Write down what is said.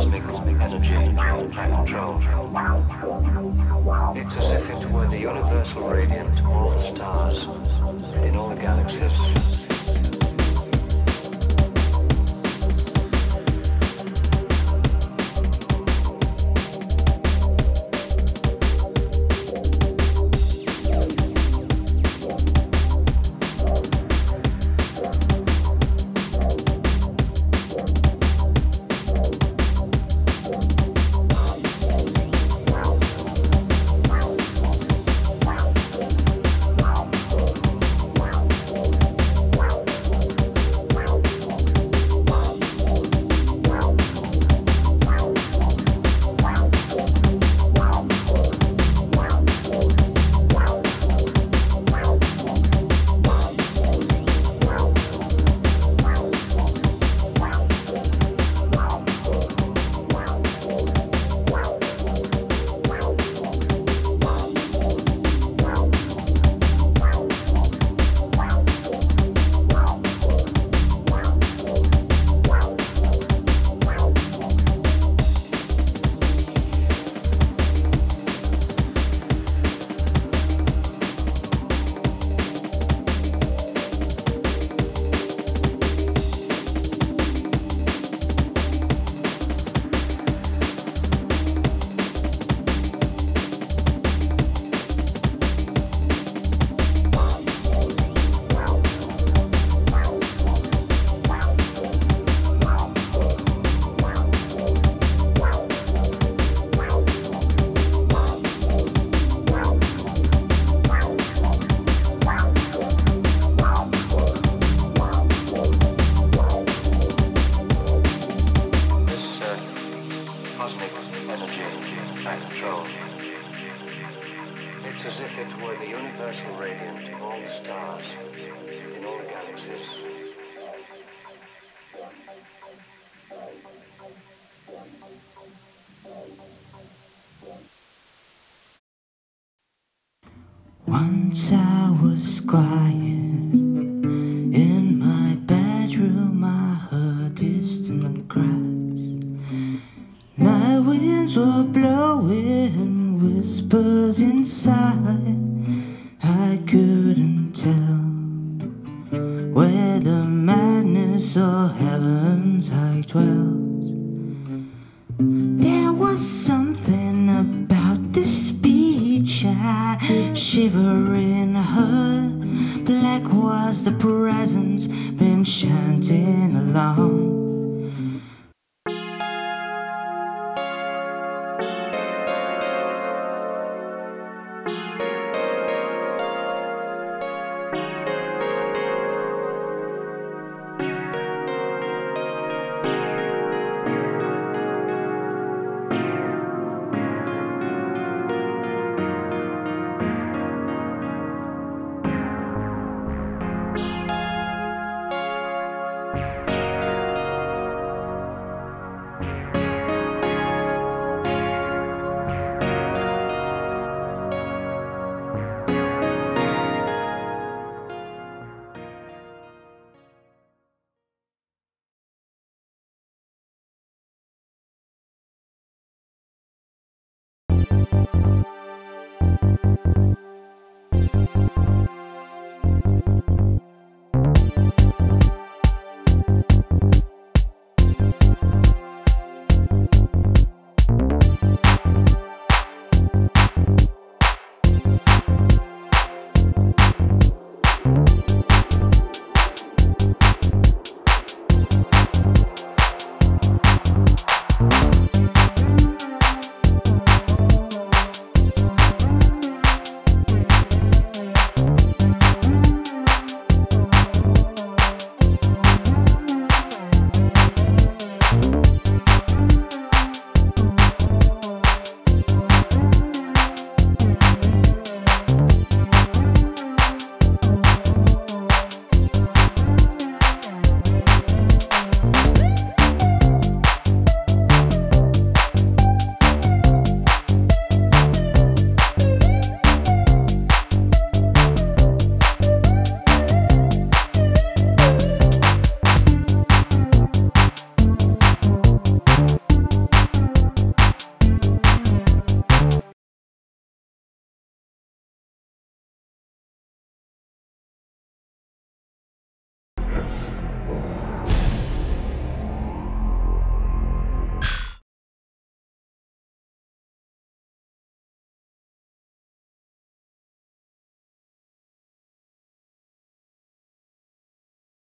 cosmic energy control. It's as if it were the universal radiant to all the stars in all the galaxies. It's as if it were the universal radiant of all the stars in all the galaxies. Once I was quiet in my bedroom, I heard distant cries. Night winds were blowing, whispers inside. I couldn't tell whether madness or heaven's high dwells. There was something about the speech I shiver in her. Black was the presence been chanting along.